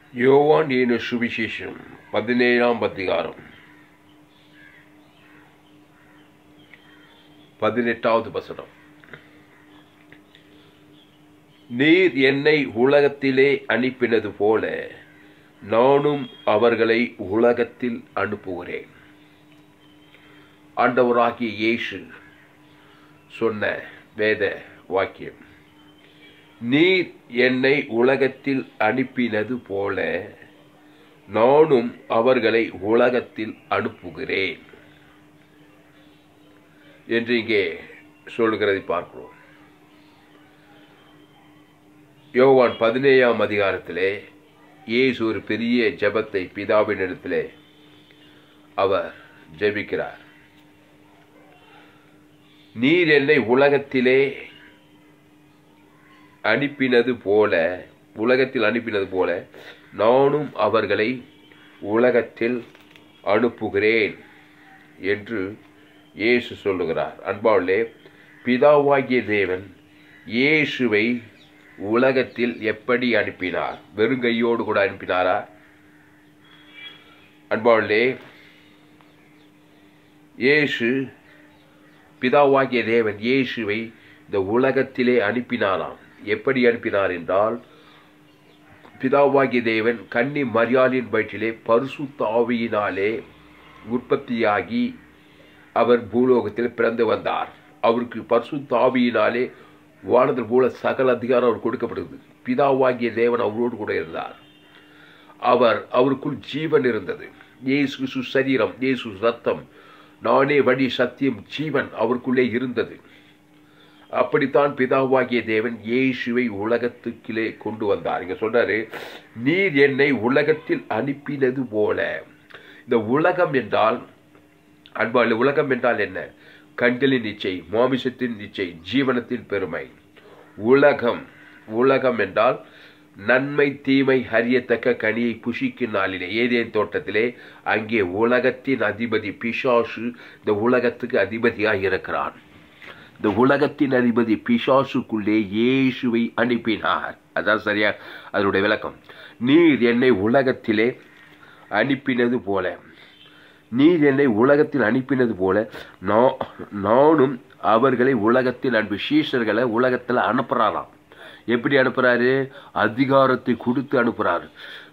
யோவான் எழுதின சுவிசேஷம் 17ஆம் அதிகாரம் 18வது வசனம். நீர் என்னை உலகத்திலே அனுப்பினது போல நானும் அவர்களை உலகத்தில் அனுப்புகிறேன். ஆண்டவராகிய இயேசு சொன்ன வேத வாக்கியம். நீர் என்னை உலகத்தில் அனுப்பினது போல நானும் அவர்களை உலகத்தில் அனுப்புகிறேன் என்று இங்கே சொல்கிறதை பார்க்கிறோம். யோவான் 17ஆம் அதிகாரத்திலே இயேசு ஒரு பெரிய ஜெபத்தை பிதாவினிடத்திலே அவர் ஜெபிக்கிறார். நீர் என்னை உலகத்திலே அனுப்பினது போல நானும் அவர்களை உலகத்தில் அனுப்புகிறேன் என்று இயேசு சொல்லுகிறார். அன்பாளே, பிதாவாகிய தேவன் இயேசுவை உலகத்தில் எப்படி அனுப்பினார்? வெறுங்கையோடு கூட அனுப்பினாரா? அன்பாளே, இயேசு பிதாவாகிய தேவன் இயேசுவை இந்த உலகத்திலே அனுப்பினாராம். எப்படி அனுப்பினார் என்றால், பிதாவாகிய தேவன் கன்னி மரியாளின் வயிற்றிலே பரிசுத்த ஆவியினாலே உற்பத்தியாகி அவர் பூலோகத்தில் பிறந்து வந்தார். அவருக்கு பரிசுத்த ஆவியினாலே வானத்தில் போல சகல அதிகாரம் அவர் கொடுக்கப்பட்டது. பிதாவாகிய தேவன் அவரோடு கூட இருந்தார். அவருக்குள் ஜீவன் இருந்தது. இயேசு சரீரம், இயேசு ரத்தம், நானே வழி சத்தியம் ஜீவன் அவருக்குள்ளே இருந்தது. அப்படித்தான் பிதாவாகிய தேவன் இயேசுவை உலகத்துக்கிலே கொண்டு வந்தார். இங்க சொல்றாரு, நீர் என்னை உலகத்தில் அனுப்பினது போல. இந்த உலகம் என்றால் அன்பால், உலகம் என்றால் என்ன? கண்களின் இச்சை, மாமிசத்தின் இச்சை, ஜீவனத்தின் பெருமை. உலகம் என்றால் நன்மை தீமை அறியத்தக்க கனியை புசிக்கும் நாளிலே ஏதேன் தோட்டத்திலே அங்கே உலகத்தின் அதிபதி பிசாசு இந்த உலகத்துக்கு அதிபதியாக இருக்கிறான். இந்த உலகத்தின் அதிபதி பிசாசுக்குள்ளே இயேசுவை அனுப்பினார். அதான் சரியா அதனுடைய விளக்கம். நீர் என்னை உலகத்திலே அனுப்பினது போல, நீர் என்னை உலகத்தில் அனுப்பினது போல நானும் அவர்களை உலகத்தில் அனுப்பி. சீஷர்களை உலகத்தில் அனுப்புறாராம். எப்படி அனுப்புறாரு? அதிகாரத்தை கொடுத்து அனுப்புறாரு.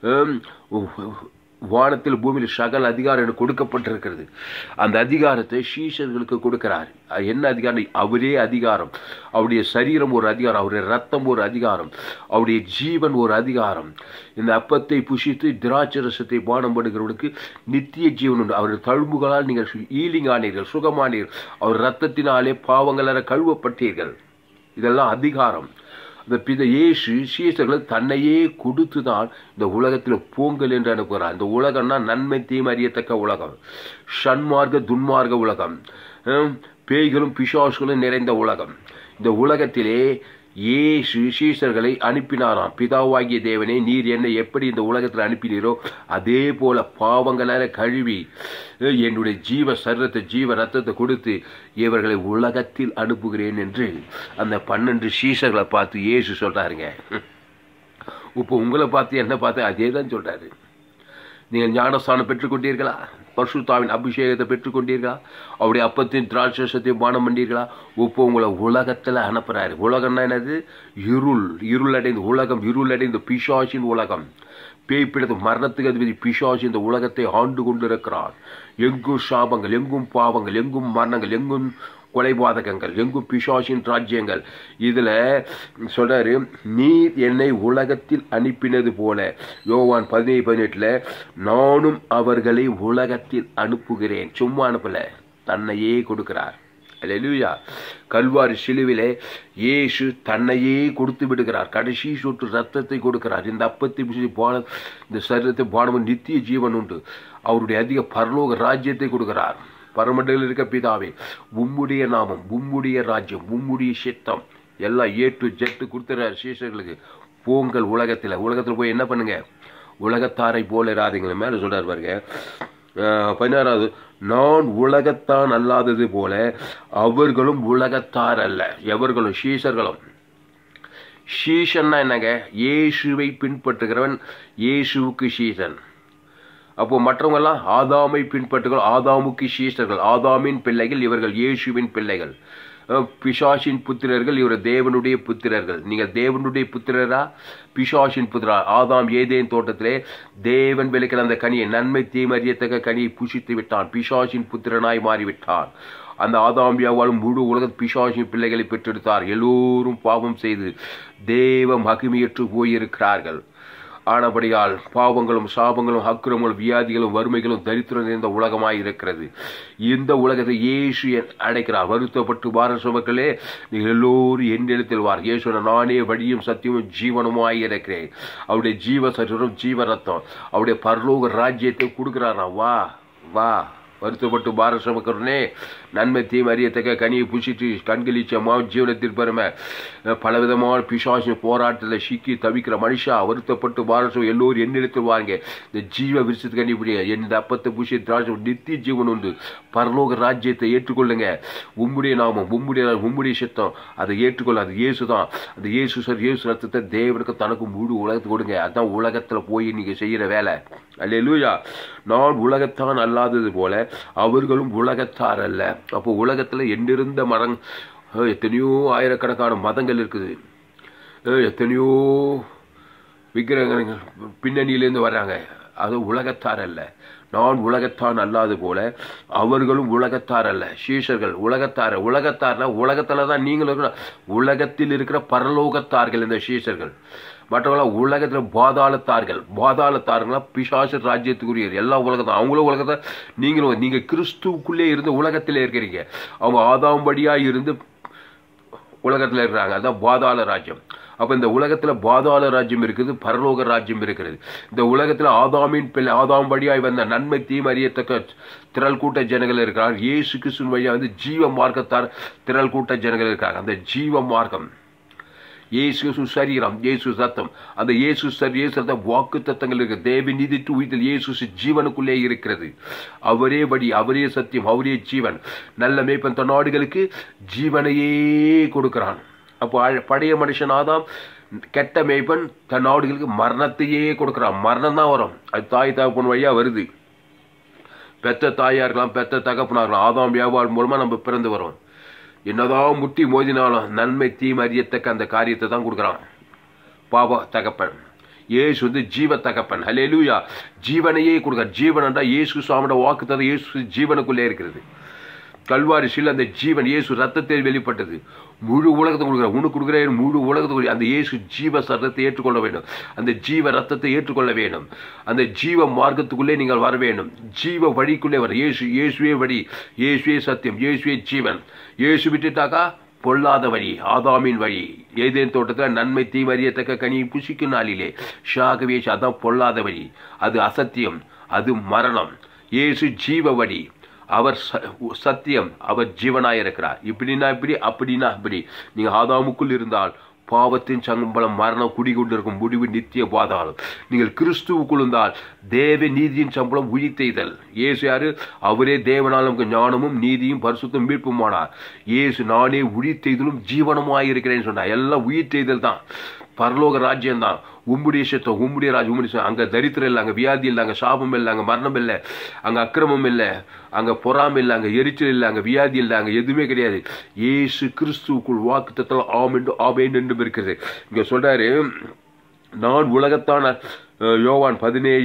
வானத்தில் பூமியில் சகல அதிகாரம் எனக்கு கொடுக்கப்பட்டிருக்கிறது. அந்த அதிகாரத்தை சீஷர்களுக்கு கொடுக்கிறார். என்ன அதிகாரம்? அவரே அதிகாரம். அவருடைய சரீரம் ஒரு அதிகாரம், அவருடைய ரத்தம் ஒரு அதிகாரம், அவருடைய ஜீவன் ஒரு அதிகாரம். இந்த அப்பத்தை புஷித்து திராட்சரசத்தை பானம் பண்ணுகிறவர்களுக்கு நித்திய ஜீவன் உண்டு. அவருடைய தழும்புகளால் நீங்கள் ஈலிங் ஆனீர்கள், சுகமானீர்கள். அவர் ரத்தத்தினாலே பாவங்களால் கழுவப்பட்டீர்கள். இதெல்லாம் அதிகாரம். இந்த இயேசு சீசர்களை தன்னையே கொடுத்து தான் இந்த உலகத்தில் போங்கள் என்று அனுப்புகிறார். இந்த உலகம்னா நன்மை தீமை அறியத்தக்க உலகம், சன்மார்க்க துன்மார்க்க உலகம், பேய்களும் பிசாசுகளும் நிறைந்த உலகம். இந்த உலகத்திலே இயேசு சீசர்களை அனுப்பினாராம். பிதாவாகிய தேவனே, நீர் என்னை எப்படி இந்த உலகத்தில் அனுப்பினீரோ அதே போல பாவங்களால் கழுவி என்னுடைய ஜீவ சரீரத்தை ஜீவ ரத்தத்தை கொடுத்து இவர்களை உலகத்தில் அனுப்புகிறேன் என்று அந்த 12 சீசர்களை பார்த்து இயேசு சொல்றாருங்க. இப்போ உங்களை பார்த்து என்ன பார்த்து அதே தான் சொல்றாரு. நீங்கள் ஞானஸ்தானம் பெற்றுக்கொண்டீர்களா? பரிசுத்தாவின் அபிஷேகத்தை பெற்றுக்கொண்டீர்களா? அவருடைய அப்பத்தின் திராட்சரசத்தை பானம் பண்ணீர்களா? இப்போ உங்களை உலகத்தில் அனுப்புறாரு. உலகம்னா என்னது? இருள் அடைந்து உலகம், இருள் அடைந்த பிசாசின் உலகம். பேய்ப்பிடத்து மரணத்துக்கு அதிபதி பிசாசு இந்த உலகத்தை ஆண்டு கொண்டிருக்கிறார். எங்கும் சாபங்கள், எங்கும் பாவங்கள், எங்கும் மரணங்கள், எங்கும் கொலைபாதகங்கள், எங்கும் பிசாசின் ராஜ்யங்கள். இதுல சொல்றாரு, நீர் என்னை உலகத்தில் அனுப்பினது போல. யோவான் 17:18 நானும் அவர்களை உலகத்தில் அனுப்புகிறேன். சும்மா அனுப்பல, தன்னையே கொடுக்கிறார். அல்லேலூயா. கல்வாரி சிலுவிலே இயேசு தன்னையே கொடுத்து விடுகிறார். கடைசி சொட்டு ரத்தத்தை கொடுக்கிறார். இந்த அப்பத்தை இந்த சரீரத்தை பானம் நித்திய ஜீவன் உண்டு. அவருடைய அதிக பரலோக ராஜ்யத்தை கொடுக்கிறார். பரமண்டலில் இருக்க பிதாவே, உம்முடைய நாமம், உம்முடைய ராஜ்யம், உம்முடைய சித்தம் எல்லாம் A to Z கொடுத்துறாரு சீஷர்களுக்கு. போங்கள் உலகத்தில் போய் என்ன பண்ணுங்க? உலகத்தாரை போல இராதீங்க. மேலே சொல்றாரு பாருங்க 16வது, நான் உலகத்தான் அல்லாதது போல அவர்களும் உலகத்தார் அல்ல. எவர்களும்? சீஷர்களும். சீஷன்னா என்னங்க? இயேசுவை பின்பற்றுகிறவன் இயேசுவுக்கு சீஷன். அப்போ மற்றவங்கெல்லாம் ஆதாமை பின்பற்றுகள், ஆதாமுக்கு சீஷர்கள், ஆதாமின் பிள்ளைகள், இவர்கள் இயேசுவின் பிள்ளைகள். பிசாசின் புத்திரர்கள், இவர் தேவனுடைய புத்திரர்கள். நீங்கள் தேவனுடைய புத்திரரா பிசாசின் புத்திரா? ஆதாம் ஏதேன் தோட்டத்திலே தேவன் விளக்கிற அந்த கனியை, நன்மை தீமறியத்தக்க கனியை புசித்து விட்டான். பிசாசின் புத்திரனாய் மாறிவிட்டான். அந்த ஆதாம் ஏவாளும் முழு உலக பிசாசின் பிள்ளைகளை பெற்றெடுத்தார். எல்லோரும் பாவம் செய்து தேவ மகிமையற்று போயிருக்கிறார்கள். ஆனபடியால் பாவங்களும் சாபங்களும் அக்கிரமங்களும் வியாதிகளும் வறுமைகளும் தரித்திரம் நிறைந்த உலகமாய் இருக்கிறது. இந்த உலகத்தை இயேசு அடைக்கிறார். வருத்தப்பட்டு வார சுமக்களே, நீங்கள் எல்லோரும் என்னிடத்தில் வார். இயேசு நானே வழியும் சத்தியமும் ஜீவனுமாய் இருக்கிறேன். அவருடைய ஜீவ சரீரம், ஜீவ ரத்தம், அவருடைய பரலோக ராஜ்யத்தை கொடுக்கிறாரா. வா வா, வருத்தப்பட்டு பார சுமக்கிறனே, நன்மை தீமை அறியத்தக்க கனியை புசித்து கண்களிச்ச ஜீவனத்தில் பெருமை பலவிதமான பிசாசின் போராட்டத்தில் சிக்கி தவிக்கிற மனுஷா, வருத்தப்பட்டு பார எல்லோரும் என்னிடத்தில் வாங்க. இந்த ஜீவ விருஷத்து கண்டிப்படிய எந்த அப்பத்தை புசி திராட்சை நித்திய ஜீவன் உண்டு. பரலோக ராஜ்யத்தை ஏற்றுக்கொள்ளுங்க. உம்முடைய நாமம், உம்முடைய சித்தம், அதை ஏற்றுக்கொள்ள. அது இயேசு தான். அந்த இயேசு ரத்தத்தை தேவனுக்கு தனக்கு முழு உலகத்துக்கு கொடுங்க. அதுதான் உலகத்தில் போய் நீங்க செய்யற வேலை. அல்லேலூயா. நான் உலகத்தான் அல்லாதது போல அவர்களும் உலகத்தார் அல்ல. அப்போ உலகத்துல எண்ணிருந்த எத்தனையோ ஆயிரக்கணக்கான மதங்கள் இருக்குது. எத்தனையோ விக்கிரகங்கள் பின்னணியிலேருந்து வர்றாங்க. அது உலகத்தார் அல்ல. நான் உலகத்தான் அல்லாது போல அவர்களும் உலகத்தார் அல்ல. சீஷர்கள் உலகத்தார்னா உலகத்துல தான் நீங்களும் உலகத்தில் இருக்கிற பரலோகத்தார்கள் இந்த சீஷர்கள். மற்றவர்களாம் உலகத்தில் பாதாளத்தார்களா பிசாசு ராஜ்யத்துக்குரிய எல்லா உலகத்தான். அவங்களும் உலகத்தை, நீங்க கிறிஸ்துவுக்குள்ளே இருந்து உலகத்திலே இருக்கிறீங்க. அவங்க ஆதாம்படியா இருந்து உலகத்தில் இருக்கிறாங்க. அதான் பாதாள ராஜ்யம். அப்ப இந்த உலகத்துல பாதாள ராஜ்யம் இருக்குது, பரலோக ராஜ்யம் இருக்கிறது. இந்த உலகத்துல ஆதாமின் பிள்ளை, ஆதாம் வழியாய் வந்த நன்மை தீமை அறியத்தக்க திரள் கூட்ட ஜனங்கள் இருக்கிறார். இயேசு கிறிஸ்துவின் வழியா வந்து ஜீவ மார்க்கத்தார் திரள் கூட்ட ஜனங்கள் இருக்காங்க. அந்த ஜீவ மார்க்கம் இயேசு சரீரம், இயேசு ரத்தம், அந்த இயேசு ரத்தம் வாக்கு தத்தங்கள் இருக்கு. தேவ நீதி உயிர்த்தல் இயேசு ஜீவனுக்குள்ளே இருக்கிறது. அவரே வழி, அவரே சத்தியம், அவரே ஜீவன். நல்ல மேய்ப்பன் தன் நாடுகளுக்கு ஜீவனையே கொடுக்கிறான். அப்போ பழைய மனுஷன் ஆதாம், கெட்ட மேய்ப்பன் தன் நாடுகளுக்கு மரணத்தையே கொடுக்கிறான். மரணம் தான் வரும். அது தாய் தகப்பன் வழியா வருது. பெத்த தாயா இருக்கலாம், பெத்த தகப்பனா இருக்கலாம். ஆதாம் ஏவாள் மூலமா நம்ம பிறந்து வரோம். என்னதான் முட்டி மோதினாலும் நன்மை தீமை அறியத்தக்க அந்த காரியத்தை தான் கொடுக்குறான் பாபா தகப்பன். இயேசு வந்து ஜீவ தகப்பன். ஹல்லேலூயா. ஜீவனையே கொடுக்க. ஜீவன் என்றால் இயேசு சுவாமியோட வாக்குத்தத்தம் இயேசு ஜீவனுக்குள்ளே இருக்கிறது. கல்வாரி சில அந்த ஜீவன் இயேசு ரத்தத்தில் வெளிப்பட்டது. முழு உலகத்தை கொடுக்குற, உனக்கு கொடுக்குற முழு உலகத்தை. அந்த இயேசு ஜீவ சரத்தை ஏற்றுக்கொள்ள வேண்டும். அந்த ஜீவ ரத்தத்தை ஏற்றுக்கொள்ள வேண்டும். அந்த ஜீவ மார்க்கத்துக்குள்ளே நீங்கள் வர வேண்டும். ஜீவ வழிக்குள்ளே வர. இயேசுவே வழி, இயேசுவே சத்தியம், இயேசுவே ஜீவன். இயேசு விட்டுட்டாக்கா பொல்லாத வழி, ஆதாமின் வழி. ஏதேன் தோட்டத்தில் நன்மை தீமை அறியத்தக்க கனியை புசிக்கும் நாளிலே ஷாகவே, அதான் பொல்லாத வழி. அது அசத்தியம், அது மரணம். இயேசு ஜீவ வழி, அவர் சத்தியம், அவர் ஜீவனாயிருக்கிறார். இப்படின்னா இப்படி, அப்படின்னா அப்படி. நீங்க ஆதாமுக்குள் இருந்தால் பாவத்தின் சம்பளம் மரணம், குடிகொண்டிருக்கும் முடிவு நித்திய பாதாளம். நீங்கள் கிறிஸ்துவுக்குள் இருந்தால் தேவ நீதியின் சம்பளம் உயிர்த்தெய்தல். இயேசு யாரு? அவரே தேவனால் நமக்கு ஞானமும் நீதியும் பரிசுத்தம் மீட்புமானார். இயேசு நானே உயிர்த்தெய்தலும் ஜீவனமாயிருக்கிறேன்னு சொன்னார். எல்லாம் உயிர்த்தெய்தல் தான். பரலோக ராஜ்யம் தான். உம்முடைய சித்தம், உம்முடைய ராஜ்யம், உம்முடைய. அங்க தரித்திரம் இல்லை, அங்க வியாதி இல்லை, அங்க சாபம் இல்லை, அங்க மரணம் இல்லை, அங்க அக்கிரமம் இல்லை, அங்க பொறாமை இல்லை, அங்க எரிச்சல் இல்லை, அங்க வியாதி இல்லை, அங்க எதுவுமே கிடையாது. இயேசு கிறிஸ்துவுக்குள் வாக்குத்தத்தம் ஆமென் என்றும் இருக்கிறது. இங்க சொல்றாரு, நான் உலகத்தான், யோவான்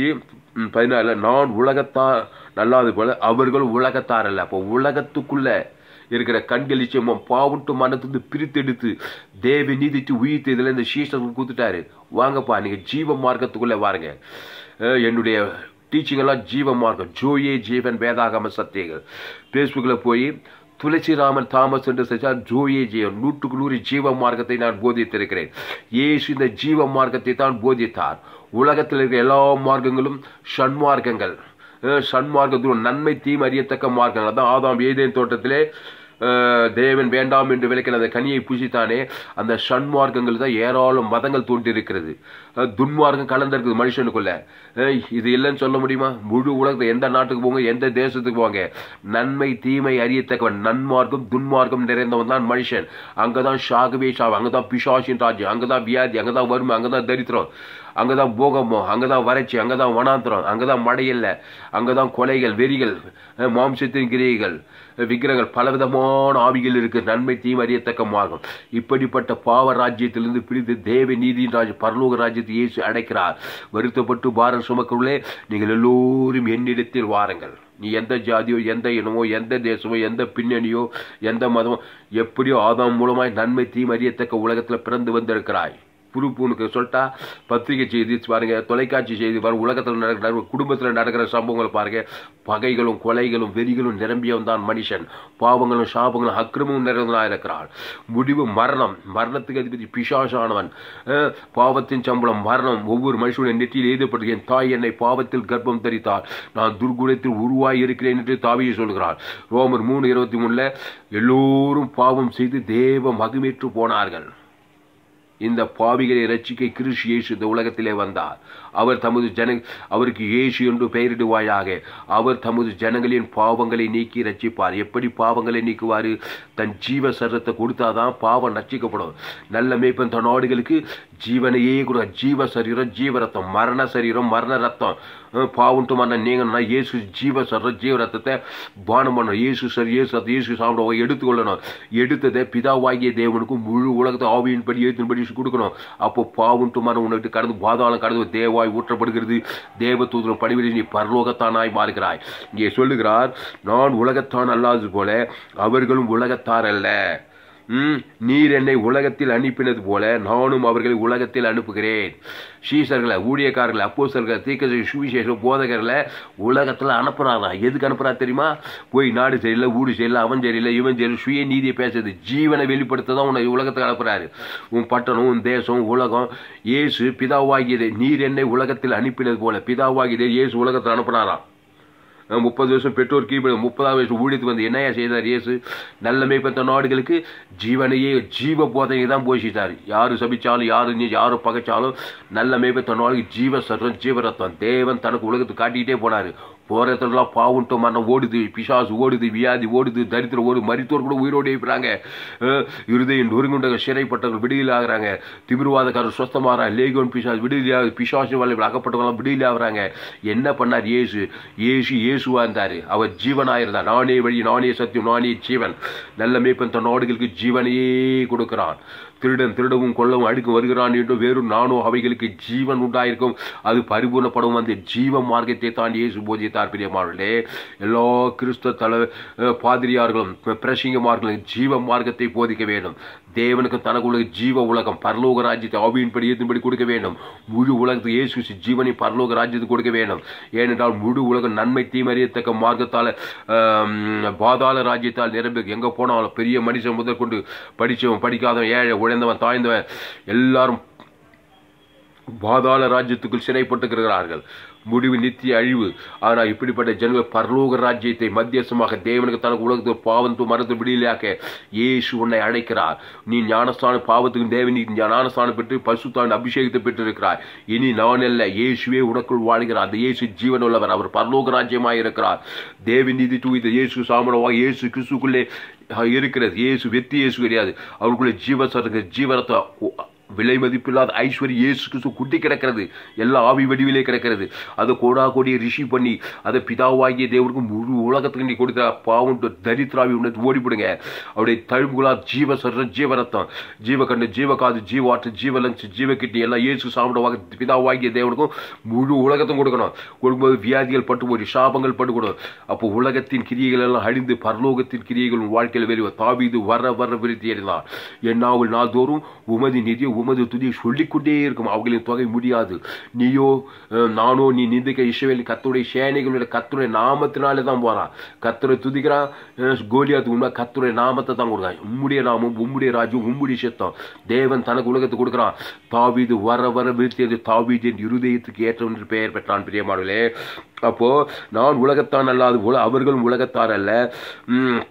17:14, நான் உலகத்தான் அல்லாது போல அவர்கள் உலகத்தார் அல்ல. அப்போ உலகத்துக்குள்ள இருக்கிற கண்களிச்சமும் பாவட்டு மனத்திலிருந்து பிரித்தெடுத்து தேவ நீதித்து உயிர்த்ததுல இந்த சீசனுக்கு கொடுத்துட்டாரு. வாங்கப்பா, நீங்க ஜீவ மார்க்கத்துக்குள்ள வாருங்க. என்னுடைய டீச்சிங் எல்லாம் ஜீவ மார்க்கம், ஜோயே ஜீவன் வேதாகம சத்தியங்கள். பேஸ்புக்கில் போய் துளசிராமன் தாமஸ் என்று செஞ்சால் ஜோயே ஜீவன் 100% ஜீவ மார்க்கத்தை நான் போதித்திருக்கிறேன். இயேசு இந்த ஜீவ மார்க்கத்தை தான் போதித்தார். உலகத்தில் இருக்கிற எல்லா மார்க்கங்களும் சன்மார்க்கங்கள். சன்மார்க்கத்துடன் நன்மை தீமை அறியத்தக்க மார்க்கங்கள். அதான் ஆதாம் ஏதேன் தோட்டத்திலே தேவன் வேண்டாம் என்று விளக்கின அந்த கனியை புசித்தானே, அந்த சன்மார்க்கங்கள் தான் ஏராளம் மதங்கள் தோன்றியிருக்கிறது. துன்மார்க்கம் கலந்திருக்குது மனுஷனுக்குள்ள. இது இல்லைன்னு சொல்ல முடியுமா? முழு உலகத்தை எந்த நாட்டுக்கு போங்க, எந்த தேசத்துக்கு போங்க, நன்மை தீமை அறியத்தக்கவன், நன்மார்க்கம் துன்மார்க்கம் நிறைந்தவன் தான் மனுஷன். அங்கதான் ஷாகவே ஷாவு, அங்கதான் பிசாசின் ராஜ்யம், அங்கதான் வியாதி, அங்கதான் வறுமை, அங்கதான் தரித்திரம், அங்கதான் போகமோ, அங்கதான் வறட்சி, அங்கதான் வனாந்திரம், அங்கதான் மழையில்ல, அங்கதான் கொலைகள், வெறிகள், மாம்சத்தின் கிரியைகள், விக்கிரகங்கள், பலவிதமான ஆவிகள் இருக்கு. நன்மை தீமை அறியத்தக்க மார்க்கம். இப்படிப்பட்ட பாவ ராஜ்யத்திலிருந்து பிரித்து தேவ நீதியின் ராஜ்யம் பரலோக ராஜ்யத்தை இயேசு அடைக்கிறார். வருத்தப்பட்டு பாரம் சுமக்கிறவர்களே, நீங்கள் எல்லோரும் என்னிடத்தில் வாருங்கள். நீ எந்த ஜாதியோ, எந்த இனமோ, எந்த தேசமோ, எந்த பின்னணியோ, எந்த மதமோ, எப்படியோ ஆதாம் மூலமாய் நன்மை தீமை அறியத்தக்க உலகத்தில் பிறந்து வந்திருக்கிறாய். உனக்கு சொல்லிட்டா பத்திரிகை செய்தி பாருங்க, தொலைக்காட்சி செய்தி பாருங்க, உலகத்தில் நடக்கிற குடும்பத்தில் நடக்கிற சம்பவங்களை பாருங்க. பகைகளும் கொலைகளும் வெறிகளும் நிரம்பியவன் தான் மனுஷன். பாவங்களும் சாபங்களும் அக்கிரமும் நிறைந்தவனாக இருக்கிறான். முடிவு மரணம். மரணத்துக்கு அதிபதி பிசாசானவன். பாவத்தின் சம்பளம் மரணம். ஒவ்வொரு மனுஷனுடைய நெற்றியில் எழுதப்பட்டு, என் தாய் என்னை பாவத்தில் கர்ப்பம் தரித்தார், நான் துர்குணத்தில் உருவாகி இருக்கிறேன் என்று தாவீது சொல்கிறார். ரோமர் 3:23 எல்லோரும் பாவம் செய்து தேவ மகிமையற்று போனார்கள். இந்த பாவிகளை ரட்சிக்க கிறிஸ்து இயேசு இந்த உலகத்திலே வந்தார். அவருக்கு இயேசு என்று பெயரிடுவாயாக. அவர் தமது ஜனங்களின் பாவங்களை நீக்கி ரட்சிப்பார். எப்படி பாவங்களை நீக்குவாரு? தன் ஜீவ சரீரத்தை கொடுத்தாதான் பாவம் ரட்சிக்கப்படும். நல்ல மேய்ப்பன் தன் ஆடுகளுக்கு ஜீவனையே கூட, ஜீவ சரீரம் ஜீவ ரத்தம், மரண சரீரம் மரண ரத்தம். பாவன்ட்டு மரணம் நீங்கன்னா இயேசு ஜீவ சரீரம் ஜீவ ரத்தத்தை பானம் பண்ணணும். இயேசு சாப்பிட எடுத்துக்கொள்ளணும். எடுத்ததை பிதாவாகிய தேவனுக்கும் முழு உலகத்தை ஆவியின்படி எழுத்தின்படி கொடுக்கணும். அப்போ பாவன்ட்டு மரணம் உன்னை விட்டு கடந்து பாதாளம் கடந்து தேவாய் ஊற்றப்படுகிறது. தேவ தூதரும் பணிவிடை நீ பரலோகத்தானாய் மாறுகிறாய். இங்கே சொல்லுகிறார், நான் உலகத்தான் அல்லாதது போல அவர்களும் உலகத்தார் அல்ல. நீர் என்னை உலகத்தில் அனுப்பினது போல நானும் அவர்களை உலகத்தில் அனுப்புகிறேன். சீசர்களை, ஊழியக்காரர்களை, அப்போஸ்தலர்களை, தீர்க்கதரிசி, சுவிசேஷ போதகர்களை உலகத்தில் அனுப்புறாரா? எதுக்கு அனுப்புறா தெரியுமா? போய் நாடு சரியில்லை, ஊடு சரியில்லை, அவன் சரியில்லை, இவன் சரியில்லை, சுய நீதியை பேசுறது, ஜீவனை வெளிப்படுத்த தான் உன்னை உலகத்துக்கு அனுப்புறாரு. உன் பட்டணம், உன் தேசம், உலகம். இயேசு பிதாவாகியதை நீர் என்னை உலகத்தில் அனுப்பினது போல, பிதாவாகியதை இயேசு உலகத்தில் அனுப்புனாராம். 30 வருஷம் பெற்றோர் கீழ்ப்படி 30ஆம் வயசு ஊழியத்துக்கு வந்து என்னையா செய்தார் இயேசு? நல்ல மேய்ப்பன் நாடுகளுக்கு ஜீவனையே ஜீவ போதனையை தான் போஷித்தார். யாரு சபிச்சாலும், யாரு பகைச்சாலும், நல்ல மேய்ப்பன் நாடுகளுக்கு ஜீவ சர்வம் ஜீவ ரத்தம் தேவன் தனக்கு உலகத்துக்கு காட்டிக்கிட்டே போனாரு. போகிற இடத்துலலாம் பாவன்ட்டு மரணம் ஓடுது, பிசாசு ஓடுது, வியாதி ஓடுது, தரித்திரம் ஓடுது, மரித்தோர் கூட உயிரோடு இருக்கிறாங்க. இருதயம் நொறுங்குண்டவர்கள் சிறைப்பட்டவர்கள் விடுதலை ஆகிறாங்க. திமிர்வாதக்காரர் சொஸ்தமாகறாங்க. லேகோன் பிசாசு விடுதலை, பிசாசு வலையில் அகப்பட்டவங்களாம் விடுதலை ஆகிறாங்க. என்ன பண்ணார் இயேசு? இயேசுவா இருந்தார். அவர் ஜீவனாயிருந்தார். நானே வழி, நானே சத்தியம், நானே ஜீவன். நல்ல மேய்ப்பன் தன் நாடுகளுக்கு ஜீவனையே கொடுக்கிறான். திருடன் திருடவும் கொள்ளவும் அடுக்கும் வருகிறான் என்று வேறும் நானோ அவைகளுக்கு ஜீவன் உண்டாயிருக்கும், அது பரிபூர்ணப்படும். அந்த ஜீவ மார்க்கத்தை தான் இயேசு போதித்தார். பிரியமானவர்களே, எல்லா கிறிஸ்தவ பாதிரியார்களும் பிரசங்கமார்களும் ஜீவ மார்க்கத்தை போதிக்க வேண்டும். தேவனுக்கு தனக்குள்ள ஜீவ உலகம் பரலோக ராஜ்யத்தை ஆவியின்படி ஏற்றின்படி கொடுக்க வேண்டும். முழு உலகத்துக்கு இயேசு ஜீவனை பரலோக ராஜ்யத்தை கொடுக்க வேண்டும். ஏனென்றால் முழு உலகம் நன்மை தீமறியத்தக்க மார்க்கத்தால் பாதாள ராஜ்யத்தால் நிரம்பி எங்க போனாலும் பெரிய மனுஷன் முதற்கொண்டு படித்தவன் படிக்காதவன் ஏழை உழைந்தவன் தாய்ந்தவன் எல்லாரும் பாதாள ராஜ்யத்துக்குள் சிறைப்பட்டுகிறார்கள். முடிவு நித்திய அழிவு. ஆனால் இப்படிப்பட்ட ஜனங்கள் பரலோக ராஜ்யத்தை மத்தியசமாக தேவனுக்கு தனக்கு உலகத்தில் பாவத்து மரத்து விடியலாக்க இயேசு உன்னை அழைக்கிறார். நீ ஞானஸ்தானம் பாவத்துக்கு தேவன் ஞானஸ்தானம் பெற்று பரிசுத்தாவின் அபிஷேகத்தை பெற்றிருக்கிறார். இனி நான் அல்ல, இயேசுவே உனக்குள் வாழ்கிறார். அந்த இயேசு ஜீவன் உள்ளவர். அவர் பரலோக ராஜ்யமாக இருக்கிறார். தேவ நீதி தூய்ந்த இயேசு சாமனமாக இயேசு கிறிஸ்துக்குள்ளே இருக்கிறது. இயேசு வெற்றி இயேசு கிடையாது. அவருக்குள்ளே ஜீவரத்தை விலை மதிப்பில்லாத ஐஸ்வர்ய இயேசு கிறிஸ்து குட்டி கிடக்கிறது. எல்லா ஆவி வடிவிலே கிடக்கிறது. அதை கோடா கோடியை ரிஷி பண்ணி அதை பிதாவாகிய தேவனுக்கு முழு உலகத்துக்கு நீ கொடுத்த பாவம் தரித்திராவி உணர்ந்து ஓடிவிடுங்க. அவருடைய தழும்புகளா ஜீவ சர்வம் ஜீவரத்தம் ஜீவகண்ணு ஜீவகாது ஜீவாற்று ஜீவலன்ஸ் ஜீவக்கிட்டி எல்லாம் இயேசு சாப்பிடுவாங்க. பிதாவாகிய தேவனுக்கும் முழு உலகத்தும் கொடுக்கணும். கொடுக்கும்போது வியாதிகள் பட்டு போய் சாபங்கள் பட்டுக்கூடும். அப்போ உலகத்தின் கிரியைகள் எல்லாம் அழிந்து பரலோகத்தின் கிரியைகள் வாழ்க்கையில் வெளியே தாவீது வர விருத்தி அடைந்தார். என்னாவில் நாள்தோறும் உமது நிதியை உமது துதியை சொல்லிக்கொண்டே இருக்கும், அவர்களின் தொகை முடியாது. நீயோ நானோ நீ நிந்திக்க இஸ்ரவேல் கர்த்தருடைய சேனைகளுடைய கர்த்தருடைய நாமத்தினாலே தான் போறான். கர்த்தரை துதிக்கிறான். கோலியாத்து உண்மை கர்த்தருடைய நாமத்தை தான் கொடுக்குறான். உம்முடைய நாமம் உம்முடைய ராஜ்யம் உம்முடைய சித்தம் தேவன் தனக்கு உலகத்தை கொடுக்குறான். தாவீது வர விருத்தியது தாவீதின் இருதயத்துக்கு ஏற்ற என்று பெயர் பெற்றான். பிரியமானவர்களே, அப்போ நான் உலகத்தான் அல்லாது போல அவர்களும் உலகத்தார் அல்ல.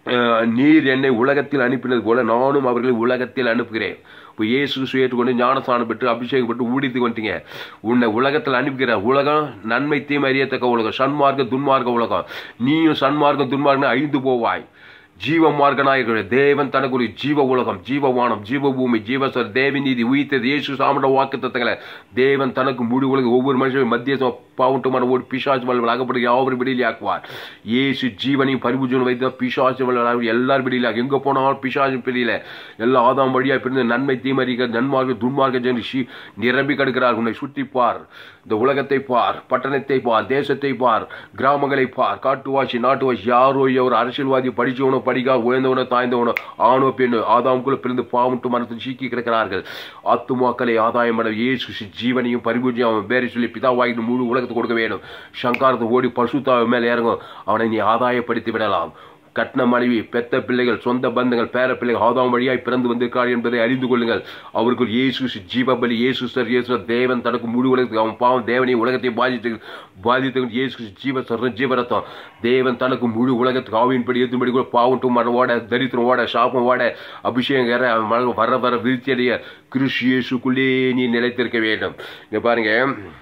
நீர் என்னை உலகத்தில் அனுப்பினது போல நானும் அவர்களை உலகத்தில் அனுப்புகிறேன். இப்போ இயேசு ஏற்றுக்கொண்டு ஞானஸ்நானம் பெற்று அபிஷேகம் பெற்று ஊழியத்துக்கு வந்துட்டீங்க. உன்னை உலகத்தில் அனுப்புகிறேன். உலகம் நன்மை தீமை அறியத்தக்க உலகம், சன்மார்க்க துன்மார்க்க உலகம். நீயும் சன்மார்க்கம் துன்மார்க்கம் அழிந்து போவாய். ஜீவ மார்க்கனாயிருக்கிற தேவன் தனக்குரிய ஜீவ உலகம், ஜீவவானம், ஜீவபூமி, ஜீவசர், தேவநீதி உயிர்த்தது இயேசு சாமட வாக்கு தத்தங்களை தேவன் தனக்கு முழு உலகம் ஒவ்வொரு மனுஷனும் மத்திய பாவட்டுமான ஒரு பிசாசு வல்வல் அகப்பட்டு யாவரும் விடியில் ஆக்குவார். இயேசு ஜீவனையும் பரிபூஜனம் வைத்து பிசாசு வல்வல் எல்லாரும் விடியில் எங்கே போனாலும் பிசாசு பிடியில எல்லா ஆதாம் வழியாக பிரிந்து நன்மை தீமறிக்க நன்மார்க்க துன்மார்க்க ஜெனி நிரம்பி கடுக்கிறார். உன்னை சுற்றி பார், இந்த உலகத்தை பார், பட்டணத்தை பார், தேசத்தை பார், கிராமங்களை பார், காட்டுவாசி நாட்டுவாசி யாரோ ஒரு அரசியல்வாதி படிச்சவனோ படிக்கா உயர்ந்தவனோ தாய்ந்தவனோ ஆணோ பெண்ணோ ஆதாமுக்குள்ள பிறந்து பாவட்டு மனத்தில் சீக்கி கிடக்கிறார்கள். ஆத்துமாக்களை ஆதாயம் பண்ண இயேசு ஜீவனையும் பரிபூஜையும் அவன் பேரை சொல்லி பிதாவாகிட்டு முழு உலகத்தை கொடுக்க வேண்டும். சங்காரத்தை ஓடி பசுத்தாவை மேலே இறங்கும். அவனை நீ ஆதாயப்படுத்தி விடலாம். கட்ன மனைவி, பெத்த பிள்ளைகள், சொந்த பந்தங்கள், பேர பிள்ளைகள் ஆதாம் வழியாய் பிறந்து வந்திருக்கார் என்பதை அறிந்து கொள்ளுங்கள். அவர்கள் இயேசு ஜீவபலி, இயேசு தேவன் தனக்கு முழு உலகத்துக்கு அவன் பாவம் தேவனை உலகத்தை பாதித்து இயேசு ஜீவரத்தம் தேவன் தனக்கு முழு உலகத்துக்கு ஆவியின்படி எதுபடி கூட பாவட்டும் மனவோட தரித்திரம் ஓட சாபம் ஓட அபிஷேகம் வர வர விருத்தி அடைய கிறிஸ்து இயேசுக்குள்ளே நீ நிலைத்திருக்க வேண்டும். இங்க பாருங்க,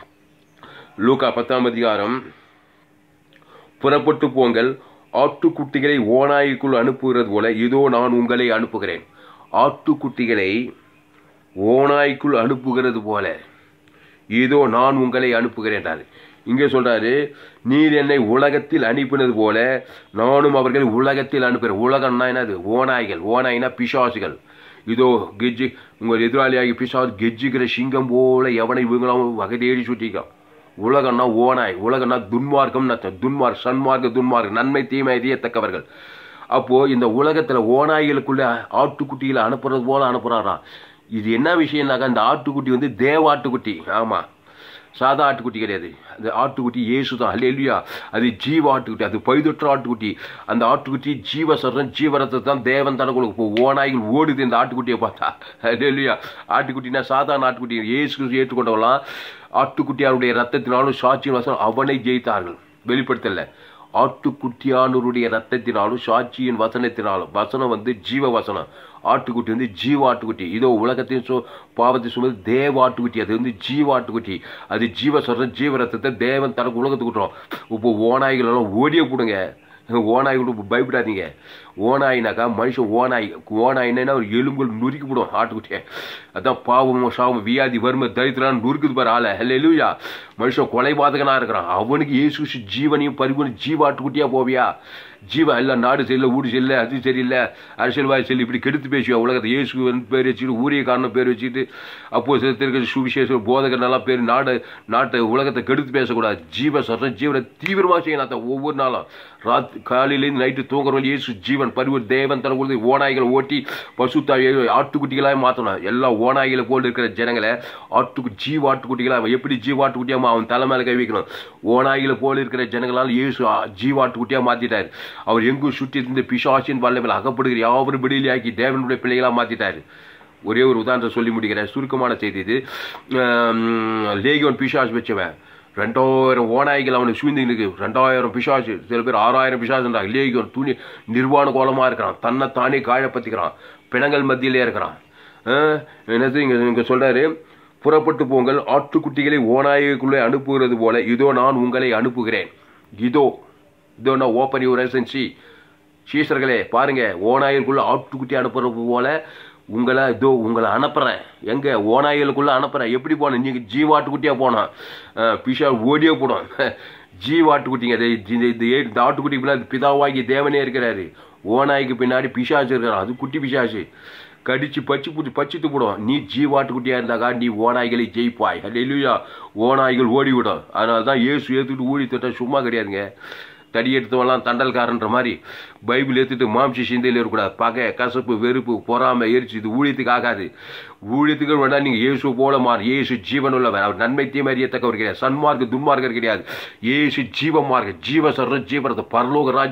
லூக்கா 10ஆம் அதிகாரம், புறப்பட்டு போங்கள், ஆட்டுக்குட்டிகளை ஓநாய்க்குள் அனுப்புகிறது போல இதோ நான் உங்களை அனுப்புகிறேன். ஆட்டுக்குட்டிகளை ஓநாய்க்குள் அனுப்புகிறது போல இதோ நான் உங்களை அனுப்புகிறேன். இங்கே சொல்றாரு, நீர் என்னை உலகத்தில் அனுப்பினது போல நானும் அவர்களை உலகத்தில் அனுப்புகிறேன். உலகம்னா என்னது? ஓநாய்கள். ஓநாய்னா பிசாசுகள். இதோ கெஜ்ஜி உங்கள் எதிராளியாகி பிசாசு கெஜ்ஜிக்கிற சிங்கம் போல எவனை இவங்களாம் வகை தேடி சுட்டிக்கான். உலகம்னா ஓநாய், உலகம்னா துன்மார்க்கம், சன்மார்க்க துன்மார்க்கம், நன்மை தீமை அறியத்தக்கவர்கள். அப்போ இந்த உலகத்துல ஓநாய்களுக்குள்ள ஆட்டுக்குட்டிகளை அனுப்புறது போல அனுப்புறாராம். இது என்ன விஷயம்னாக்கா, இந்த ஆட்டுக்குட்டி வந்து தேவாட்டுக்குட்டி. ஆமா, சாதா ஆட்டுக்குட்டி கிடையாது. அந்த ஆட்டுக்குட்டி இயேசு தான். அல்லேலூயா. அது ஜீவ ஆட்டுக்குட்டி, அது பைதொற்ற ஆட்டுக்குட்டி. அந்த ஆட்டுக்குட்டி ஜீவசரம் ஜீவரத்தை தான் தேவன் தனக்குள்ள. இப்போ ஓநாய்கள் ஓடுது இந்த ஆட்டுக்குட்டியை பார்த்தா. அல்லேலூயா. ஆட்டுக்குட்டினா சாதாரண ஆட்டுக்குட்டி. இயேசு ஏற்றுக்கொண்டவெல்லாம் ஆட்டுக்குட்டியாருடைய ரத்தத்தினாலும் சாட்சியின் வசனம் அவனை ஜெயித்தார்கள். வெளிப்படுத்தல. ஆட்டுக்குட்டியானவருடைய ரத்தத்தினாலும் சாட்சியின் வசனத்தினாலும். வசனம் வந்து ஜீவ வசனம், ஆட்டுக்குட்டி வந்து ஜீவ ஆட்டுக்குட்டி. இதோ உலகத்தின் பாவத்தை சுமது தேவ ஆட்டுக்குட்டி. அது வந்து ஜீவ ஆட்டுக்குட்டி. அது ஜீவ சொல்ற ஜீவ ரத்தத்தை தேவன் தனக்கு உலகத்துக்கு விட்டுறோம். இப்போ ஓநாய்கள் எல்லாம் ஓடிய போடுங்க. ஓநாய்களுக்கு பயப்படாதீங்க. ஓநாயினாக்கா மனுஷன் ஓநாய். ஓநாயினா ஒரு எலும்புகள் நுறுக்கி விடும் ஆட்டுக்குட்டியை. அதான் பாவமும் சாவம் வியாதி வறுமை தரித்திரம் நுறுக்குது பாரு ஆளை. அல்லேலூயா. மனுஷன் கொலைபாதகனா இருக்கிறான். அவனுக்கு இயேசு ஜீவனையும் பரிபூர்ண ஜீவ ஆட்டுக்குட்டியா போவியா? ஜீவா இல்லை, நாடு சரியில்லை, ஊடு சரியில்லை, அது சரியில்லை, அரசியல்வாதி சரியில்லை, இப்படி கெடுத்து பேசுவா உலகத்தை. இயேசு பேர் வச்சுட்டு ஊழியக்காரன் பேர் வச்சுட்டு அப்போ சில சுவிசேஷ போதகர்னாலாம் பேர் நாட்டை உலகத்தை கெடுத்து பேசக்கூடாது. ஜீவ சொல்ற ஜீவனை தீவிரமாக செய்யணும். ஒவ்வொரு நாளும் காலையிலேருந்து நைட்டு தூங்குறவங்க இயேசு ஜீவன் பரிவு தேவன் தனக்குள்ள ஓநாய்களை ஓட்டி பசுத்தாய் ஆட்டுக்குட்டிகளாக மாற்றணும். எல்லா ஓநாய்களை போல் இருக்கிற ஜனங்களை ஜீவ ஆட்டுக்குட்டிகளாக எப்படி ஜீவ ஆட்டுக்குட்டியாக அவன் தலை மேலே கை வைக்கணும். ஓநாய்களை போல் இருக்கிற ஜனங்களால் இயேசு ஜீவ ஆட்டுக்குட்டியாக மாற்றிட்டார். அவர் எங்கும் சுற்றி இருந்த பிசாசின் வல்லமையில் அகப்படுகிற யாவரும் விடுதலையாக்கி தேவனுடைய பிள்ளைகளாக மாற்றிட்டார். ஒரே ஒரு உதாரணத்தை சொல்லி முடிக்கிறேன். சுருக்கமான செய்தி இது. லேகியோன் பிசாசு வச்சவன் 2000 ஓநாய்கள் அவனுக்கு சூழ்ந்துருக்கு. 2000 பிசாசு, சில பேர் 6000 பிசாசுன்றாங்க. லேகியோன் துணி நிர்வாண கோலமாக இருக்கிறான். தன்னைத்தானே காயப்பத்திக்கிறான். பிணங்கள் மத்தியிலே இருக்கிறான். என்னது இங்க சொல்றாரு, புறப்பட்டு போங்கள், ஆட்டுக்குட்டிகளை ஓநாய்க்குள்ளே அனுப்புகிறது போல இதோ நான் உங்களை அனுப்புகிறேன். இதோ நான் ஓப்பன் யுவர் ஏஜென்சி. சீசர்களே பாருங்க, ஓநாய்களுக்குள்ள ஆட்டுக்குட்டி அனுப்புறது போல உங்களை அனுப்புறேன். எங்க ஓநாய்களுக்குள்ள அனுப்புறேன். எப்படி போனேன்? நீங்க ஜீவாட்டுக்குட்டியா போனா பிஷா ஓடியே போடும். ஜீவாட்டுக்குட்டிங்க. இந்த ஆட்டுக்குட்டி பிதாவாகி தேவனே இருக்கிறாரு. ஓநாய்க்கு பின்னாடி பிசாசு இருக்கிறான். அது குட்டி பிசாசு. கடிச்சு பச்சித்து போடும். நீ ஜீவாட்டுக்குட்டியா இருந்தாக்கா நீ ஓநாய்களை ஜெயிப்பாய். அல்லேலூயா. ஓநாய்கள் ஓடிவிடும். அதனால தான் இயேசு ஏற்றுக்கிட்டு ஊழி தொட்டா சும்மா கிடையாதுங்க. தடி எடுத்தவெல்லாம் தண்டல்காரன்ற மாதிரி பைபிள் ஏற்றுட்டு மாம்சி சிந்தையில் இருக்கக்கூடாது. பகை, கசப்பு, வெறுப்பு, பொறாமை, எரிச்சு இது ஊழியத்துக்கு ஆகாது. ஊழியத்துக்கு வேணா நீங்கள் இயேசு போல மாறு. இயேசு ஜீவன் உள்ளவர். அவர் நன்மை தீமை அறியத்தக்கவர் கிடையாது. சன்மார்க்க துன்மார்க்கர் கிடையாது. இயேசு ஜீவமார்க்க ஜீவ சர்ற ஜீவரத்தை பரலோக ராஜ்யம்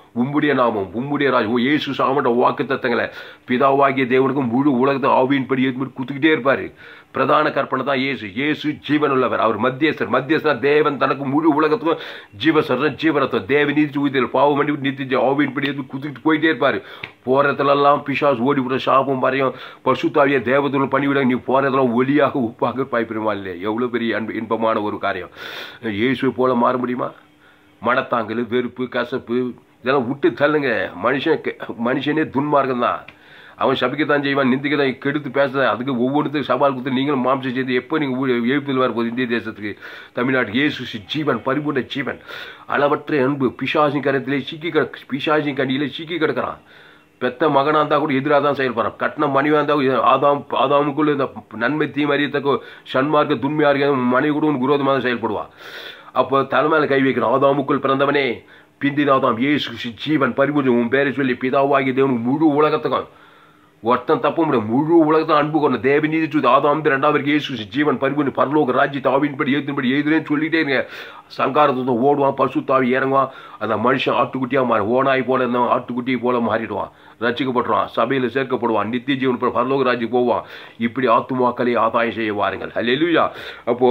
உம்முடைய நாமம், உம்முடைய ராஜ்யம், இயேசு சாமன்ற வாக்கு தத்தங்களை பிதாவாகிய தேவனுக்கும் முழு உலகத்தை ஆவியின்படி குத்துக்கிட்டே இருப்பாரு. பிரதான கற்பனை தான் இயேசு. இயேசு ஜீவன் உள்ளவர். அவர் மத்தியஸ்தர். மத்தியஸ்தர் தேவன் தனக்கு முழு உலகத்துக்கும் ஜீவசரம் ஜீவரத்தம் தேவ நீதி ஊதியல் பாவம் பண்ணி நித்திய ஆவியின்படி குத்துக்கிட்டு போயிட்டே இருப்பாரு. போறதுலாம் பிசாசு ஓடிவிட சாபம் வரையும் பசுத்தாவிய தேவதூர் பண்ணிவிட நீ போறதெல்லாம் ஒளியாக உப்பாக பாய்ப்பிடுமா இல்லையா? எவ்வளவு பெரிய இன்பமான ஒரு காரியம். இயேசு போல மாற முடியுமா? மனத்தாங்கல், வெறுப்பு, கசப்பு இதெல்லாம் விட்டு தள்ளுங்க. மனுஷனே துன்மார்க்கம் தான். அவன் சபிக்கத்தான் செய்வான், நிந்திக்கத்தான், கெடுத்து பேசுதான். அதுக்கு ஒவ்வொருத்தருக்கு சவால் கொடுத்து நீங்களும் மாம்சம் செய்து எப்போ நீங்கள் எழுப்பில் வரப்போகுது இந்திய தேசத்துக்கு, தமிழ்நாட்டுக்கு? இயேசு ஜீவன், பரிபூர்ண ஜீவன், அளவற்ற அன்பு. பிசாசின் கரத்திலே பிசாசின் கண்ணியிலே சிக்கி கிடக்கிறான். பெத்த மகனாக இருந்தால் கூட எதிராக தான் செயல்படுறான். கட்டின மனைவியாக இருந்தால் ஆதாமுக்குள்ள இந்த நன்மை தீமை அறியத்தக்க சன்மார்க்க துன்மையாக மனைவி கூட உனக்கு விரோதமாக செயல்படுவான். அப்போ தலைமையில கை வைக்கிறான். ஆதாமுக்குள் பிறந்தவனே பிந்தினாதாம் இயேசு ஜீவன் பரிபூர்ணம் உன் பேரை சொல்லி பிதாவாகி தேவனுக்கு முழு உலகத்துக்கும் ஒருத்தன் தப்ப முடியும். முழு உலகத்தான் அன்பு கொண்ட தேவ நீதி ஆதாம் 2வது இயேசு ஜீவன் பரிபூர்ண பரலோக ராஜ்யத்தை ஆவியின்படி ஏற்றின்படி எழுதுறேன்னு சொல்லிட்டே இருங்க. சங்காரத்தை ஓடுவான், பசுத்தாவி இறங்குவான். அந்த மனுஷன் ஆட்டுக்குட்டியாக மாறி ஓனாய் போல இருந்தவன் ஆட்டுக்குட்டியை போல மாறிடுவான், ரசிக்கப்பட்டுருவான், சபையில் சேர்க்கப்படுவான், நித்திய ஜீவன் பரலோக ராஜ்யம் போவான். இப்படி ஆத்துமாக்களை ஆதாயம் செய்ய வாருங்கள். அல்லேலூயா. அப்போ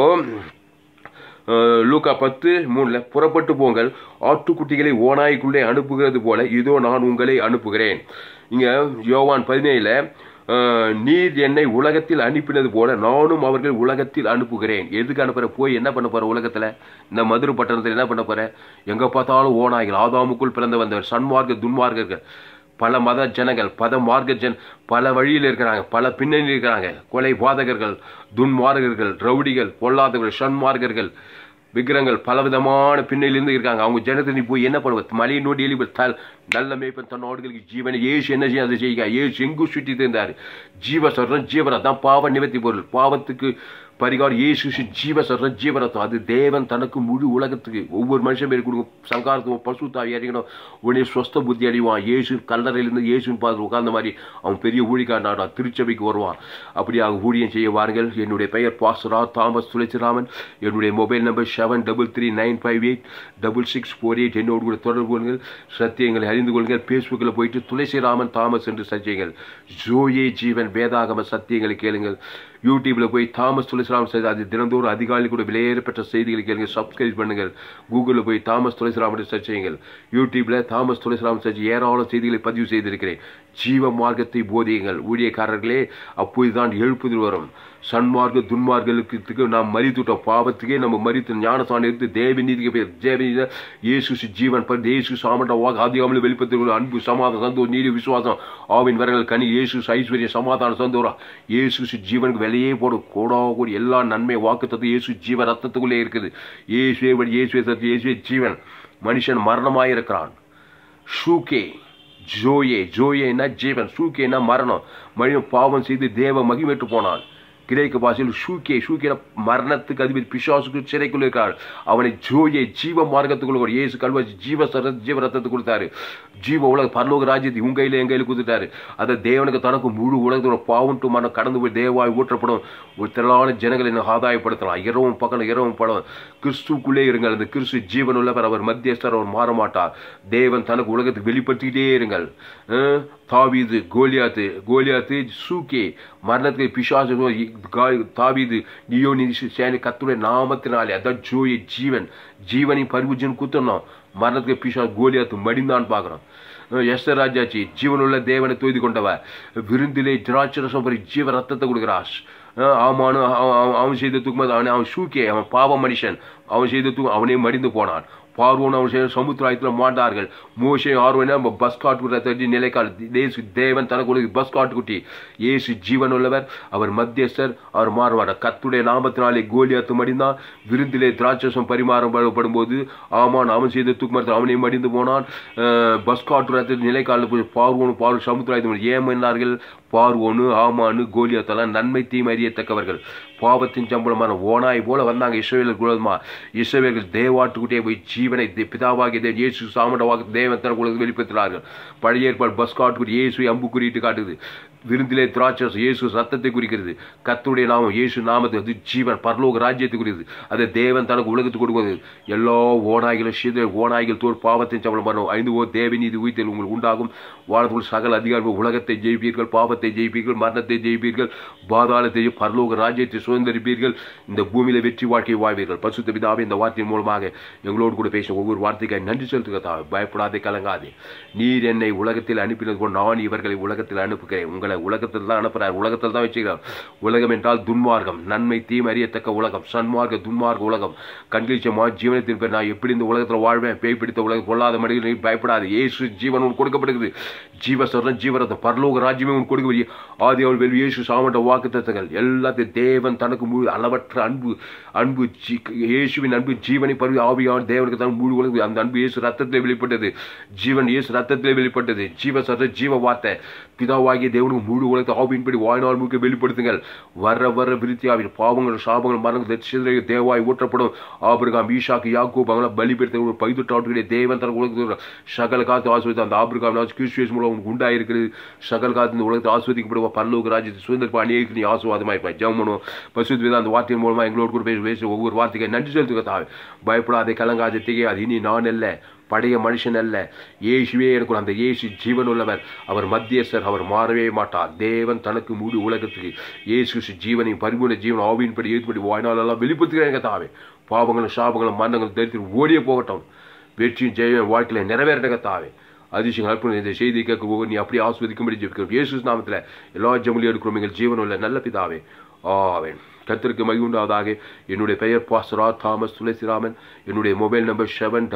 லூக்கா 10:3 புறப்பட்டு போங்கள், ஆட்டுக்குட்டிகளை ஓனாய்க்குள்ளே அனுப்புகிறது போல இதோ நான் உங்களை அனுப்புகிறேன். இங்க யோவான் 17 நீர் என்னை உலகத்தில் அனுப்பினது போல நானும் அவர்கள் உலகத்தில் அனுப்புகிறேன். எதுக்கு அனுப்புற? போய் என்ன பண்ண போற? உலகத்துல இந்த மதுரை பட்டணத்தில் என்ன பண்ண போற? எங்க பார்த்தாலும் ஓனாய்கள், ஆதாமுக்குள் பிறந்து வந்தவர், சன்மார்க்க துன்மார்க்கர்கள், பல மத ஜனங்கள், பல வழியில் இருக்கிறாங்க, பல பின்னணியில் இருக்கிறாங்க. கொலை பாதகர்கள், துன்மார்க்கர்கள், ரவுடிகள், பொல்லாதவர்கள், சன்மார்க்கர்கள், விக்கிரங்கள், பலவிதமான பின்னிலிருந்து இருக்காங்க. அவங்க ஜனத்தை நீ போய் என்ன பண்ணுவ? மலையை நோடி எழுப்ப நல்ல மேய்ப்பன் தன் நாடுகளுக்கு ஜீவனை ஏசு என்ன செய்ய? அதை செய்ய ஏசு எங்கு சுற்றி இருந்தார். ஜீவரத்தான் தான் பாவ நிவர்த்தி பொருள். பாவத்துக்கு பரிகாரம் இயேசு ஜீவசரம் ஜீவரத்தம். அது தேவன் தனக்கு முழு உலகத்துக்கு ஒவ்வொரு மனுஷன் பேர் கொடுக்கும். சங்காரத்துவம் பசுத்தாவி அறியணும். உடனே சொஸ்த புத்தி அடைவான். இயேசு கல்லறையிலிருந்து இயேசுன்னு பார்த்து உட்கார்ந்த மாதிரி அவன் பெரிய ஊழியக்காரன் திருச்சபைக்கு வருவான். அப்படியாக ஊழியம் செய்ய வாருங்கள். என்னுடைய பெயர் பாஸ்டர் தாமஸ் துளசிராமன். என்னுடைய மொபைல் நம்பர் 7339566648. என்னோடு கூட தொடர்பு கொள்ளுங்கள். சத்தியங்களை அறிந்து கொள்ளுங்கள். பேஸ்புக்கில் போயிட்டு துளசிராமன் தாமஸ் என்று சர்ச்சைகள். ஜோயே ஜீவன் வேதாகம சத்தியங்களை கேளுங்கள். யூடியூப்ல போய் தாமஸ் துளசிராமன் செய்தி, அது தினந்தோறும் அதிகாலை கூட விலையேறப்பட்ட செய்திகளை கேளுங்க. சப்ஸ்கிரைப் பண்ணுங்கள். கூகுளில் போய் தாமஸ் துளசிராமன் சர்ச் செய்யுங்கள். யூடியூப்ல தாமஸ் துளசிராமன் சர்ச் ஏராளம் செய்திகளை பதிவு செய்திருக்கிறேன். ஜீவ மார்க்கத்தை போதியுங்கள் ஊழியக்காரர்களே, அப்போதுதான் எழுப்புதல் வரும். சன்மார்க்க துன்மார்களுக்கு நாம் மறித்துட்டோம். பாவத்துக்கே நம்ம மறித்து ஞானசானம் எடுத்து தேவ நீதிக்கு பேர் தேவ இயேசு ஜீவன் இயேசு சாமண்ட வாக்கு ஆதியாகமத்தில் வெளிப்படுத்த அன்பு, சமாதானம், சந்தோஷம், நீதி, விசுவாசம், ஆவின் வரங்கள், கனி, இயேசு ஐஸ்வர்யம், சமாதானம், சந்தோஷம். இயேசு ஜீவனுக்கு விலையே போடும். கோடாகூடி எல்லா நன்மை வாக்கு தத்து இயேசு ஜீவ ரத்தத்துக்குள்ளே இருக்குது. இயேசுவே ஜீவன். மனுஷன் மரணமாயிருக்கிறான். ஷூகே ஜோயேனா ஜீவன், சூக்கேனா மரணம். மனிதன் பாவம் செய்து தேவ மகிமைட்டு போனான். கிரேக்க பாஷையில் ஷூகே மரணத்துக்கு அதிபதி பிசாசுக்கு சிறைக்குள்ள இருக்கார். அவனை ஜோயே ஜீவ மார்க்கத்துக்குள்ள இயேசு கல்வாசி ஜீவ ரத்தத்தை கொடுத்தாரு. ஜீவ உலக பரலோக ராஜ்யத்தை உங்க கையில என் கையில கொடுத்துட்டாரு. அதை தேவனுக்கு தனக்கு முழு உலகத்தோட பாவன்ட்டு மனம் கடந்து போய் தேவாய் ஊற்றப்படும். ஒரு திரளான ஜனங்களை என்ன ஆதாயப்படுத்தலாம். இரவும் படம் கிறிஸ்துக்குள்ளே இருங்கள். அந்த கிறிஸ்து ஜீவன் உள்ளவர். அவர் மத்தியஸ்தர். அவர் மாற மாட்டார். தேவன் தனக்கு உலகத்துக்கு வெளிப்படுத்திக்கிட்டே இருங்கள். தாவீது கோலியாத்து சூக்கே மரணத்துக்கு பிசாசு. தாவீது நீயோ நீ சேனை கர்த்தருடைய நாமத்தினாலே, அதான் ஜோயே ஜீவனின் பரிபூஜன் குத்தணும். மரணத்துக்கு பிசாசு கோலியாத்து மடிந்தான் பார்க்கிறோம். எஸ்தர் ராஜாச்சி ஜீவனுள்ள தேவனை தொய்து கொண்டவர். விருந்திலே திராட்சரசம் ஜீவ ரத்தத்தை கொடுக்கிறார். அவன் செய்த தூக்கும்போது அவன் சூக்கே, அவன் பாவ மனுஷன். அவன் செய்த தூக்கம் அவனே மடிந்து போனான். பார்வோன் அவன் சமுத்திரத்தில் மாண்டார்கள். மோசே ஆர்வன பஸ் காட்டு நிலைக்கால் தேவன் தனக்கு பஸ் காட்டுக்குட்டி. இயேசு ஜீவன் உள்ளவர். அவர் மத்தியஸ்தர். அவர் மாறுவார். கர்த்தருடைய நாமத்தினாலே கோலியாத்து மடிந்தான். விருந்திலே திராட்சரசம் பரிமாறப்படும் போது அவன் செய்த தூக்குமரத்தில் அவனே மடிந்து போனான். பஸ் காட்டு நிலைக்காலில் போய் பார்வோன் சமுத்திரத்தில் ஏமன்னார்கள். பார்வோனு ஆமானு கோலியாத்தெல்லாம் நன்மை தீமை அறியத்தக்கவர்கள். பாவத்தின் சம்பளமான ஓனாய் போல வந்தாங்க இஸ்ரவேலுக்கு விரோதமா. இஸ்ரவேலர்கள் தேவாட்டுக்குட்டியே போய் ஜீவனை பிதாவாகிய இயேசு சாமண்ட வாக்கு தேவன் தனக்கு வெளிப்படுத்தினார்கள். பழைய ஏற்பாடு பஸ் காட்டுக்குட்டி இயேசு அம்பு குறியிட்டு காட்டுது. விருந்திலே திராட்சரசம் இயேசு ரத்தத்தை குறிக்கிறது. கர்த்தருடைய நாமம் இயேசு நாமத்தை அது ஜீவன் பரலோக ராஜ்யத்தை குறிக்கிறது. அதை தேவன் தனக்கு உலகத்துக்கு கொடுக்குவது. எல்லா ஓநாய்களும் ஓநாய்கள் தோல் பாவத்தின் சம்பளம் பண்ணணும். 5 தேவ நீதி உயிர்த்தல் உங்களுக்கு உண்டாகும். வானத்துக்குள் சகல அதிகாரம் உலகத்தை ஜெயிப்பீர்கள், பாவத்தை ஜெயிப்பீர்கள், மரணத்தை ஜெயிப்பீர்கள், பாதாளத்தை பரலோக ராஜ்யத்தை சுதந்திரிப்பீர்கள். இந்த பூமியில வெற்றி வாழ்க்கையை வாழ்வீர்கள். பரிசுத்த பிதாவே, இந்த வார்த்தையின் மூலமாக எங்களோடு கூட பேசின ஒவ்வொரு வார்த்தைக்காக நன்றி செலுத்துகிறதா. பயப்படாதே, கலங்காதே. நீர் என்னை உலகத்தில் அனுப்பினது போல் நான் இவர்களை உலகத்தில் அனுப்புகிறேன். உங்களை உலகத்தில் தான் அனுப்புகிறார், உலகத்தில் தான் வச்சுக்கிறார். உலகம் என்றால் துன்மார்க்கம், நன்மை தீமை அறியத்தக்க உலகம், சன்மார்க்க துன்மார்க்க உலகம். கண்களிச்சமா ஜீவனத்தின் பேர் நான் எப்படி இந்த உலகத்தில் வாழ்வேன்? பேய் பிடித்த உலகம் பொல்லாத மடிகள். நீ பயப்படாது. இயேசு ஜீவன் உனக்கு கொடுக்கப்படுகிறது. ஜீவசரணம் ஜீவரத்தம் பரலோக ராஜ்யமே உனக்கு கொடுக்க. ஆதி அவள் வெல்வி இயேசு சாமட்ட வாக்குத்தத்தங்கள் எல்லாத்தையும் தேவன் தனக்கு முழு அளவற்ற அன்பு இயேசுவின் அன்பு ஜீவனை பரவி ஆவியான தேவனுக்கு தான் முழு உலகம். அந்த அன்பு இயேசு ரத்தத்திலே வெளிப்பட்டது. ஜீவன் இயேசு ரத்தத்திலே வெளிப்பட்டது. ஜீவசரண ஜீவ வார்த்தை பிதாவாகிய தேவனுக்கு முழு உலகத்தை ஆவியின்படி வாழ்நாள் முழுக்க வெளிப்படுத்துங்கள். வர விருத்தியாவின் பாவங்கள் சாபங்கள் மரணங்கள் தேவாய் ஊற்றப்படும். ஆபிரகாம் ஈசாக்கு யாக்கூப் அவங்கள பலிபெடுத்த ஒரு 18 ஆண்டுகளே தேவன் தனக்கு உலகத்தில் சகல காத்து ஆஸ்வதித்த அந்த ஆபிரகாம் கிறிஸ்துவின் மூலம் உனக்கு உண்டாயிருக்கிறது. சகல காத்து இந்த உலகத்தை ஆஸ்வதிக்கப்படுவா. பரலோக ராஜ்யத்தை சுதந்திர அநேக நீ ஆசுவாதமாக இருப்பாய். ஜெபம் பரிசுத்த அந்த வார்த்தையின் மூலமா எங்களோடு கூட பேச ஒவ்வொரு வார்த்தைக்கு நன்றி செலுத்துகிறதா. பயப்படாதே, கலங்காதே, திகையாது. இனி நான் அல்ல, பழைய மனுஷன் அல்ல, இயேசுவே எனக்கு. அந்த இயேசு ஜீவன் உள்ளவர். அவர் மத்தியஸ்தர். அவர் மாறவே மாட்டார். தேவன் தனக்கு முழு உலகத்துக்கு இயேசு ஜீவனையும் பரிபூர்ண ஜீவன் ஆவியின்படி ஏற்படி வாழ்நாளெல்லாம் வெளிப்படுத்துகிறேன் தாவே. பாவங்களும் சாபங்களும் மரணங்களும் தரித்திரம் ஓடியே போகட்டும். வெற்றியும் ஜெயம் வாழ்க்கையில நிறைவேறங்க தாவே. அதிசயம் அற்புதம் இந்த செய்தி கேட்க நீ அப்படி ஆஸ்வதிக்கும்படி ஜெபிக்கிறோம். இயேசு நாமத்தில் எல்லா ஜெபங்களையும் எடுக்கிறோம். எங்கள் ஜீவன் உள்ள நல்ல பிதாவே, ஆமென். கர்த்தருக்கு மகிமை உண்டாவதாக. என்னுடைய பெயர் பாஸ்டர் ஆர். தாமஸ் துளசிராமன். என்னுடைய மொபைல் நம்பர்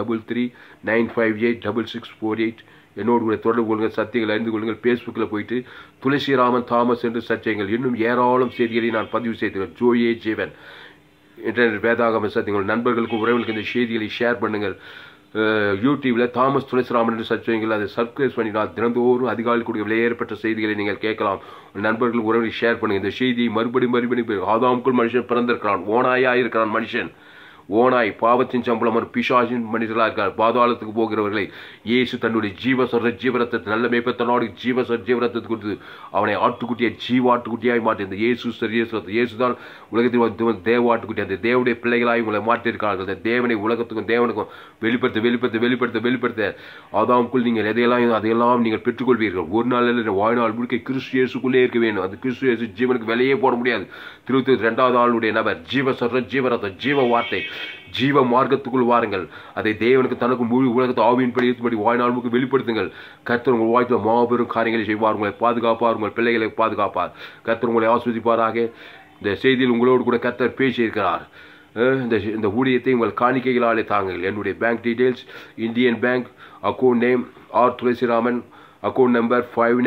7339586648. என்னோடு கூட தொடர்பு கொள்ளுங்கள். சத்தியங்களை அறிந்து கொள்ளுங்கள். ஃபேஸ்புக்கில் போயிட்டு துளசிராமன் தாமஸ் என்று சர்ச் செய்யுங்கள். இன்னும் ஏராளம் செய்திகளை நான் பதிவு செய்திருக்கேன். ஜோயே ஜீவன் இன்டர்நெட் வேதாகம சத்தியங்கள் நண்பர்களுக்கு உறவுகளுக்கு இந்த செய்திகளை ஷேர் பண்ணுங்கள். யூடியூப்பில் தாமஸ் துளசிராமன் என்று சர்ச் செய்யுங்கள். அதை சப்ஸ்கிரைப் பண்ணினால் தினந்தோறும் அதிகாலை கூடிய விலையேறப்பட்ட செய்திகளை நீங்கள் கேட்கலாம். நண்பர்களுக்கு உறவுகளை ஷேர் பண்ணுங்கள். இந்த செய்தியை மறுபடியும் ஆதாமுக்குள் மனுஷன் பிறந்திருக்கிறான். ஓனாயா இருக்கிறான் மனுஷன். ஓனாய் பாவத்தின் சம்பளம் ஒரு பிசாசின் மனிதர்களாக இருக்கார். பாதாளத்துக்கு போகிறவர்களை இயேசு தன்னுடைய ஜீவரத்தத்தை நல்ல மேய்ப்பத்தனோடு ஜீவரத்தத்தை கொடுத்து அவனை ஆட்டுக்குட்டியை ஜீவாட்டுக்குட்டியாய் மாற்றி இந்த இயேசு தான் உலகத்தில் தேவ ஆட்டுக்குட்டி. அந்த தேவனுடைய பிள்ளைகளாய் உங்களை மாற்றிருக்கிறார்கள். அந்த தேவனை உலகத்துக்கும் தேவனுக்கும் வெளிப்படுத்த அதாமுக்குள் நீங்கள் அதையெல்லாம் நீங்கள் பெற்றுக்கொள்வீர்கள். ஒரு நாள் வாழ்நாள் முழுக்க கிறிஸ்து இயேசுக்குள்ளே இருக்க வேண்டும். அந்த கிறிஸ்து இயேசு ஜீவனுக்கு விலையே போட முடியாது. 22வது ஆளுடைய நபர் ஜீவரத்தம் ஜீவ வார்த்தை ஜீவ மார்க்கத்துக்குள் வாருங்கள். அதை தேவனுக்கு தனக்கு முழு உலகத்தை ஆவியின்படி ஏற்படி வாழ்நாள் முழுக்க வெளிப்படுத்துங்கள். கர்த்தர் உங்கள் வாழ்க்கையில் மாபெரும் காரியங்களை செய்வார். உங்களை பாதுகாப்பார். உங்கள் பிள்ளைகளை பாதுகாப்பார். கர்த்தர் உங்களை ஆஸ்வதிப்பாராக. இந்த செய்தியில் உங்களோடு கூட கர்த்தர் பேசியிருக்கிறார். இந்த ஊழியத்தை உங்கள் காணிக்கைகளாலே தாங்குங்கள். என்னுடைய bank details Indian bank account name R Thulasiraman, account number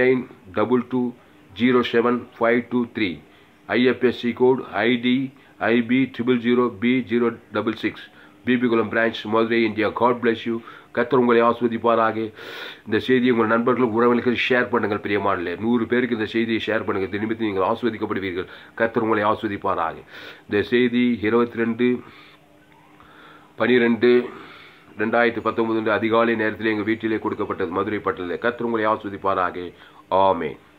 5922075523, IFSC code ID IB 000B066, Bibikulam branch, Madurai, India. God bless you. கர்த்தர் உங்களை ஆஸ்வதிப்பாராக. இந்த செய்தியை உங்கள் நண்பர்களுக்கு உறவுகளுக்கு ஷேர் பண்ணுங்கள். பிரியமானே 100 பேருக்கு இந்த செய்தியை ஷேர் பண்ணுங்கள். இந்த நிமித்தம் நீங்கள் ஆஸ்வதிக்கப்படுவீர்கள். கர்த்தர் உங்களை ஆஸ்வதிப்பாராக. இந்த செய்தி 22/12/2019 அதிகாலை நேரத்தில் எங்கள் வீட்டிலே கொடுக்கப்பட்டது. மதுரை பட்டணத்தில். கர்த்தர் உங்களை ஆஸ்வதிப்பாராக. ஆமென்.